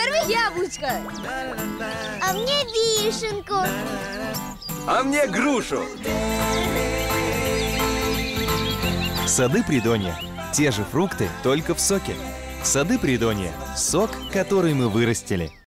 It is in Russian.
Сорви яблочко. А мне вишенку. А мне грушу. Сады Придонья. Те же фрукты, только в соке. Сады Придонья. Сок, который мы вырастили.